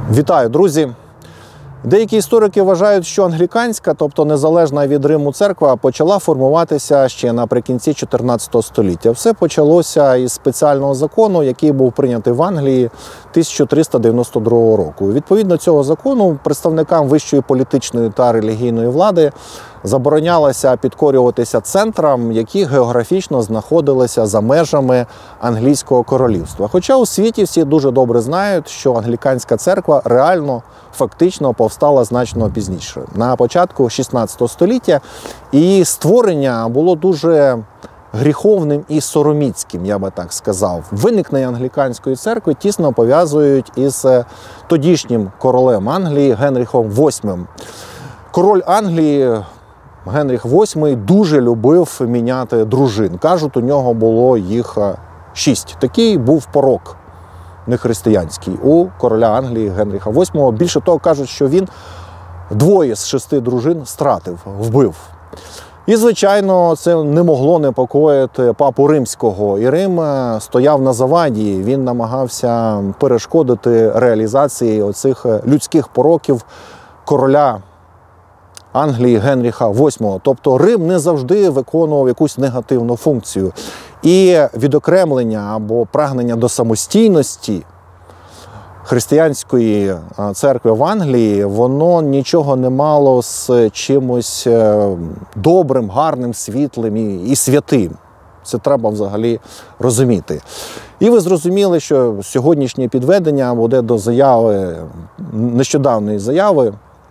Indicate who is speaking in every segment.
Speaker 1: Вітаю, друзі! Деякі історики вважають, що англіканська, тобто незалежна від Риму церква, почала формуватися ще наприкінці 14 століття. Все почалося із спеціального закону, який був прийнятий в Англії 1392 року. Відповідно цього закону представникам вищої політичної та релігійної влади заборонялося підкорюватися центрам, які географічно знаходилися за межами англійського королівства. Хоча у світі всі дуже добре знають, що англіканська церква реально, фактично повстала значно пізніше, на початку 16 століття. І створення було дуже гріховним і сороміцьким, я би так сказав. Виникнення англіканської церкви тісно пов'язують із тодішнім королем Англії Генріхом VIII. Король Англії Генріх VIII дуже любив міняти дружин. Кажуть, у нього було їх 6. Такий був порок нехристиянський у короля Англії Генріха VIII. Більше того, кажуть, що він 2 з 6 дружин стратив, вбив. І, звичайно, це не могло непокоїти папу Римського. І Рим стояв на заваді, він намагався перешкодити реалізації оцих людських пороків короля Англії Генріха VIII. Тобто Рим не завжди виконував якусь негативну функцію. І відокремлення або прагнення до самостійності християнської церкви в Англії, воно нічого не мало з чимось добрим, гарним, світлим і святим. Це треба взагалі розуміти. І ви зрозуміли, що сьогоднішнє підведення буде до заяви, нещодавної заяви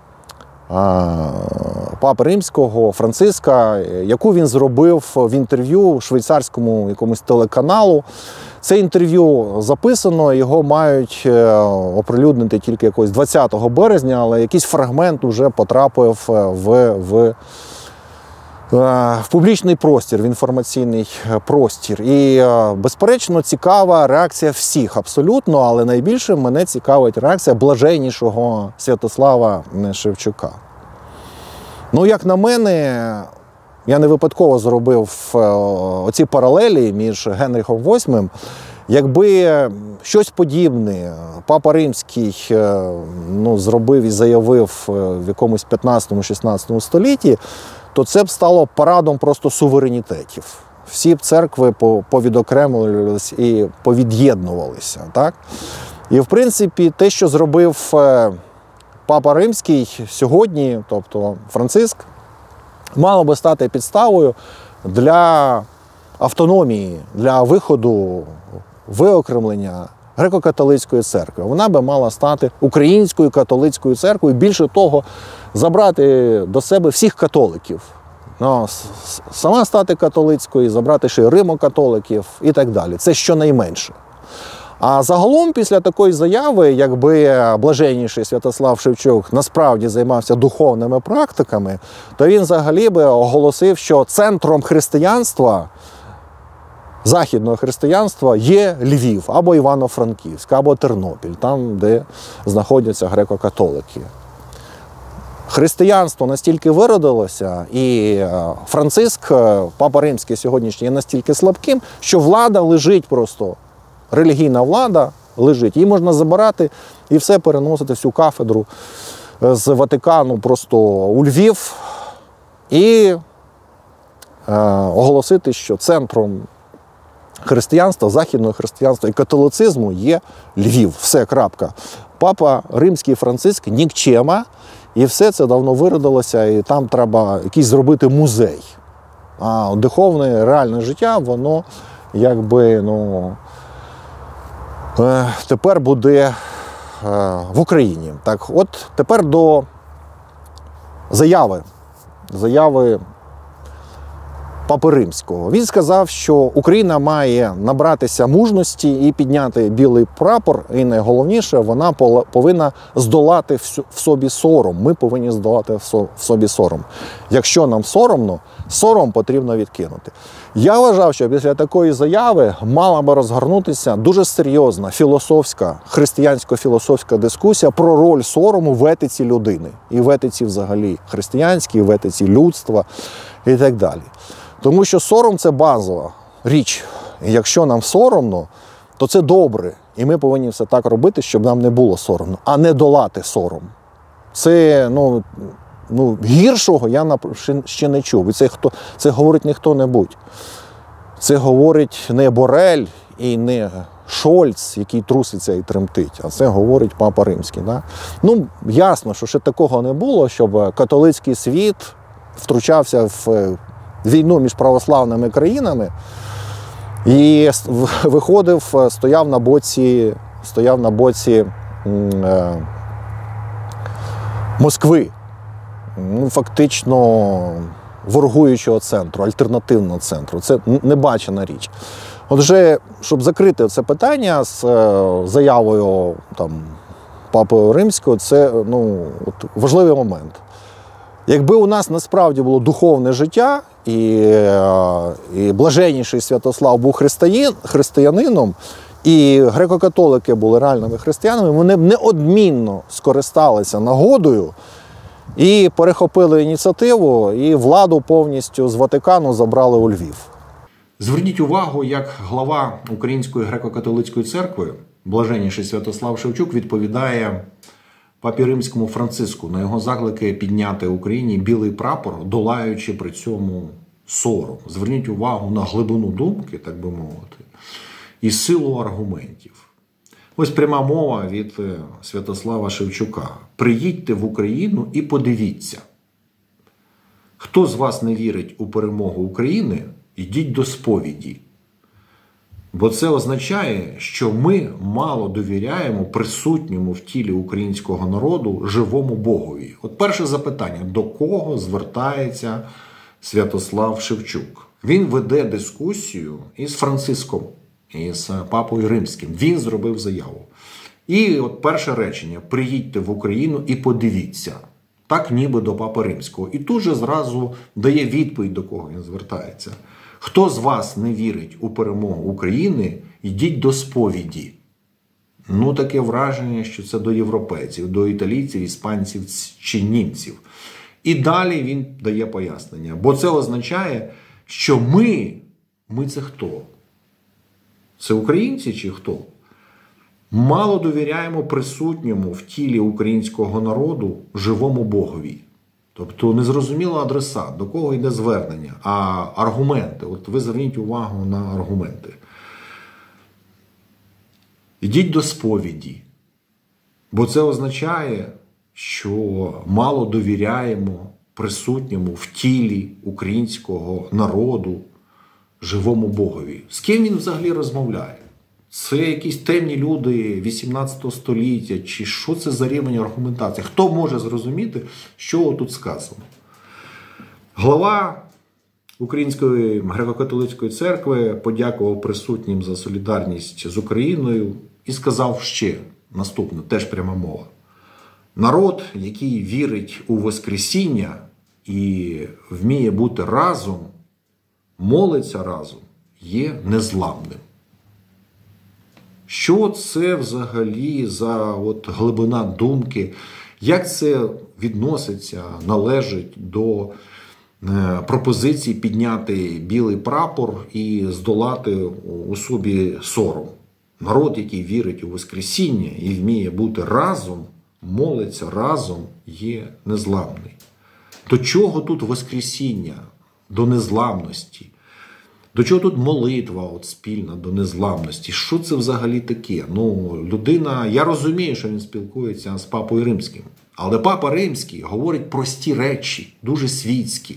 Speaker 1: папи Римського Франциска, яку він зробив в інтерв'ю швейцарському якомусь телеканалу. Це інтерв'ю записано, його мають оприлюднити тільки якось 20 березня, але якийсь фрагмент вже потрапив в публічний простір, в інформаційний простір. І, безперечно, цікава реакція всіх абсолютно, але найбільше мене цікавить реакція блаженнішого Святослава Шевчука. Ну, як на мене, я не випадково зробив оці паралелі між Генріхом VIII. Якби щось подібне папа Римський зробив і заявив в якомусь 15-16 столітті, то це б стало парадом просто суверенітетів. Всі б церкви повідокремлювалися і повід'єднувалися. Так? І, в принципі, те, що зробив папа Римський сьогодні, тобто Франциск, мало би стати підставою для автономії, для виходу, виокремлення греко-католицької церкви. Вона би мала стати українською католицькою церквою, більше того, забрати до себе всіх католиків. Сама стати католицькою, забрати ще римо-католиків і так далі. Це щонайменше. А загалом, після такої заяви, якби блаженніший Святослав Шевчук насправді займався духовними практиками, то він взагалі би оголосив, що центром християнства, західного християнства, є Львів, або Івано-Франківськ, або Тернопіль, там, де знаходяться греко-католики. Християнство настільки виродилося, і Франциск, папа Римський сьогоднішній, є настільки слабким, що влада лежить просто. Релігійна влада лежить. Її можна забирати і все переносити, всю кафедру з Ватикану просто у Львів і оголосити, що центром християнства, західного християнства і католицизму є Львів. Все, крапка. Папа Римський Франциск нікчема, і все це давно виродилося, і там треба якийсь зробити музей. А духовне, реальне життя, воно якби, тепер буде в Україні. Так, от тепер до заяви папи Римського. Він сказав, що Україна має набратися мужності і підняти білий прапор, і найголовніше, вона повинна здолати в собі сором. Ми повинні здолати в собі сором. Якщо нам соромно, сором потрібно відкинути. Я вважав, що після такої заяви мала би розгорнутися дуже серйозна філософська, християнсько-філософська дискусія про роль сорому в етиці людини. І в етиці взагалі християнській, і в етиці людства і так далі. Тому що сором – це базова річ. І якщо нам соромно, то це добре. І ми повинні все так робити, щоб нам не було соромно, а не долати сором. Це, гіршого я ще не чув. І це говорить не хто-небудь. Це говорить не Борель і не Шольц, який труситься і тремтить, а це говорить Папа Римський. Да? Ясно, що ще такого не було, щоб католицький світ втручався в війну між православними країнами і виходив, стояв на боці Москви, фактично ворогуючого центру, альтернативного центру. Це небачена річ. Отже, щоб закрити це питання з заявою Папи Римського, це важливий момент. Якби у нас насправді було духовне життя, і блаженніший Святослав був християнином, і греко-католики були реальними християнами, вони б неодмінно скористалися нагодою і перехопили ініціативу, і владу повністю з Ватикану забрали у Львів. Зверніть увагу, як глава Української греко-католицької церкви, блаженніший Святослав Шевчук, відповідає Папі Римському Франциску на його заклики підняти Україні білий прапор, долаючи при цьому сором. Зверніть увагу на глибину думки, так би мовити, і силу аргументів. Ось пряма мова від Святослава Шевчука. «Приїдьте в Україну і подивіться. Хто з вас не вірить у перемогу України, йдіть до сповіді. Бо це означає, що ми мало довіряємо присутньому в тілі українського народу живому Богові». От перше запитання, до кого звертається Святослав Шевчук? Він веде дискусію із Франциском, із Папою Римським. Він зробив заяву. І от перше речення – «Приїдьте в Україну і подивіться». Так ніби до Папи Римського. І тут же зразу дає відповідь, до кого він звертається. Хто з вас не вірить у перемогу України, йдіть до сповіді. Таке враження, що це до європейців, до італійців, іспанців чи німців. І далі він дає пояснення. Бо це означає, що ми це хто? Це українці чи хто? Мало довіряємо присутньому в тілі українського народу живому Богові. Тобто незрозуміла адреса, до кого йде звернення, а аргументи. От ви зверніть увагу на аргументи. Йдіть до сповіді. Бо це означає, що мало довіряємо присутньому в тілі українського народу живому Богові. З ким він взагалі розмовляє? Це якісь темні люди 18 століття, чи що це за рівень аргументації? Хто може зрозуміти, що тут сказано? Глава Української греко-католицької церкви подякував присутнім за солідарність з Україною і сказав ще наступне, теж пряма мова. Народ, який вірить у Воскресіння і вміє бути разом, молиться разом, є незламним. Що це взагалі за глибина думки? Як це відноситься, належить до пропозиції підняти білий прапор і здолати у собі сором? Народ, який вірить у Воскресіння і вміє бути разом, молиться разом, є незламний. До чого тут Воскресіння? До незламності. До чого тут молитва спільна до незламності? Що це взагалі таке? Людина, я розумію, що він спілкується з Папою Римським. Але Папа Римський говорить прості речі, дуже світські.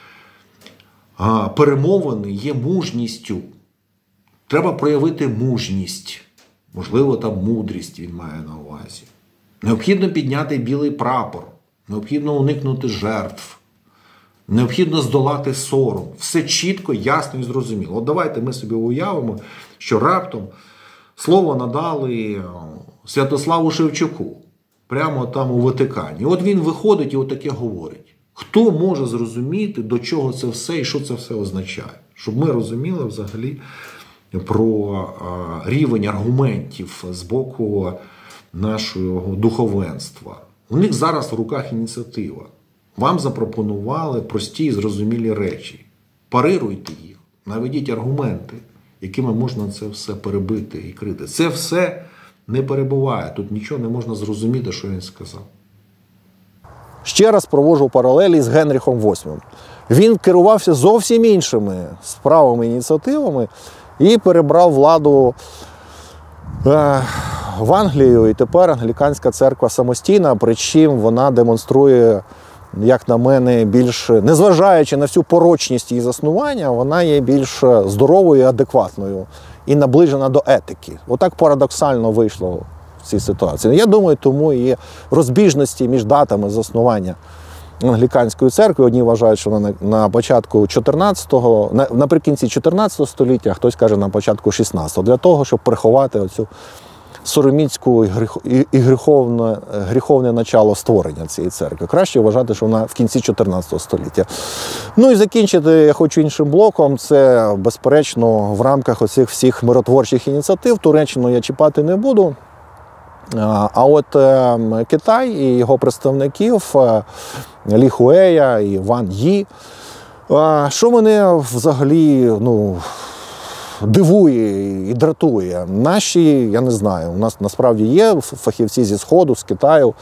Speaker 1: Перемовини є мужністю. Треба проявити мужність. Можливо, там мудрість він має на увазі. Необхідно підняти білий прапор. Необхідно уникнути жертв. Необхідно здолати сором. Все чітко, ясно і зрозуміло. От давайте ми собі уявимо, що раптом слово надали Святославу Шевчуку. Прямо там у Ватикані. От він виходить і отаке говорить. Хто може зрозуміти, до чого це все і що це все означає? Щоб ми розуміли взагалі про рівень аргументів з боку нашого духовенства. У них зараз в руках ініціатива. Вам запропонували прості і зрозумілі речі. Парируйте їх, наведіть аргументи, якими можна це все перебити і крити. Це все Не перебуває. Тут нічого не можна зрозуміти, що він сказав. Ще раз проводжу паралелі з Генріхом VIII. Він керувався зовсім іншими справами, ініціативами і перебрав владу в Англію. І тепер англіканська церква самостійна, причому вона демонструє, як на мене, більш, незважаючи на всю порочність її заснування, вона є більш здоровою і адекватною і наближена до етики. Отак парадоксально вийшло в цій ситуації. Я думаю, тому і є розбіжності між датами заснування англіканської церкви. Одні вважають, що вона на початку 14-го, наприкінці 14 століття, а хтось каже на початку 16-го, для того, щоб приховати оцю сороміцьку і гріховне начало створення цієї церкви. Краще вважати, що вона в кінці 14 століття. Ну і закінчити я хочу іншим блоком. Це, безперечно, в рамках оцих всіх миротворчих ініціатив. Туреччину я чіпати не буду. А от Китай і його представників Лі Хуея і Ван Ї, що мене взагалі дивує і дратує. Наші, я не знаю, у нас насправді є фахівці зі Сходу, з Китаю,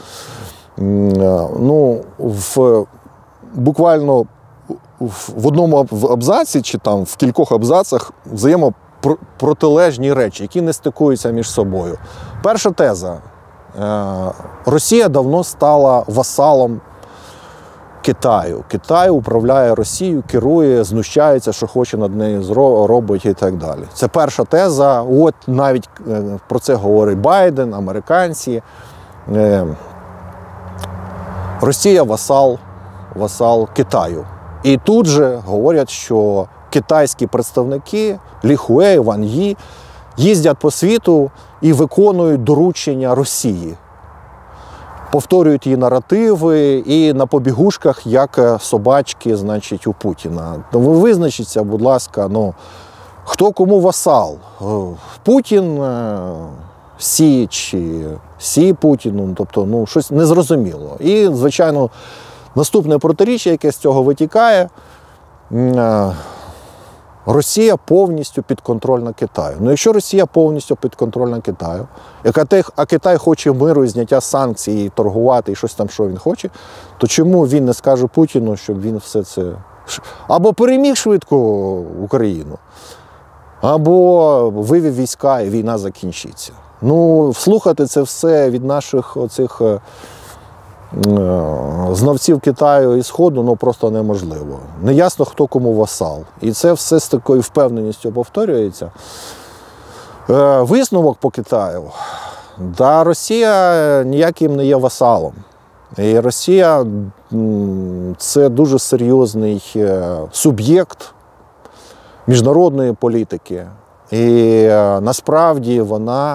Speaker 1: буквально в одному абзаці чи там в кількох абзацах взаємопротилежні речі, які не стикуються між собою. Перша теза. Росія давно стала васалом Китаю. Китай управляє Росією, керує, знущається, що хоче над нею робить і так далі. Це перша теза. От навіть про це говорить Байден, американці. Росія васал Китаю. І тут же говорять, що китайські представники Лі Хуей, Ван Ї їздять по світу і виконують доручення Росії. Повторюють її наративи і на побігушках, як собачки, значить, у Путіна. Ви визначіться, будь ласка, хто кому васал? Путін Сі чи Сі Путіну, тобто, щось незрозуміло. І, звичайно, наступне протиріччя, яке з цього витікає, Росія повністю підконтрольна Китаю. Якщо Росія повністю підконтрольна Китаю, а Китай хоче миру і зняття санкцій, і торгувати, і щось там, що він хоче, то чому він не скаже Путіну, щоб він все це або переміг швидко Україну, або вивів війська, і війна закінчиться. Слухати це все від наших оцих знавців Китаю і Сходу просто неможливо. Неясно, хто кому васал. І це все з такою впевненістю повторюється. Висновок по Китаю. Росія ніяким не є васалом. І Росія – це дуже серйозний суб'єкт міжнародної політики. І насправді вона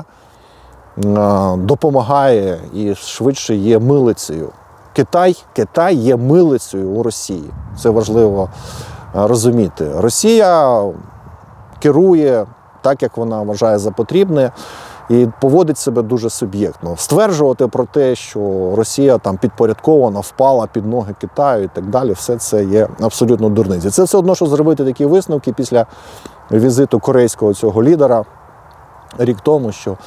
Speaker 1: допомагає і швидше є милицею. Китай є милицею у Росії. Це важливо розуміти. Росія керує так, як вона вважає за потрібне, і поводить себе дуже суб'єктно. Стверджувати про те, що Росія там підпорядкована, впала під ноги Китаю і так далі, все це є абсолютно дурниці. Це все одно, що зробити такі висновки після візиту корейського цього лідера рік тому, що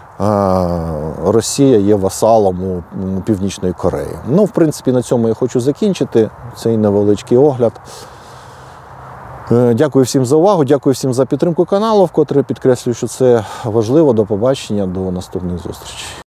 Speaker 1: Росія є васалом у Північної Кореї. В принципі, на цьому я хочу закінчити цей невеличкий огляд. Дякую всім за увагу, дякую всім за підтримку каналу, вкотре підкреслюю, що це важливо. До побачення, до наступних зустрічей.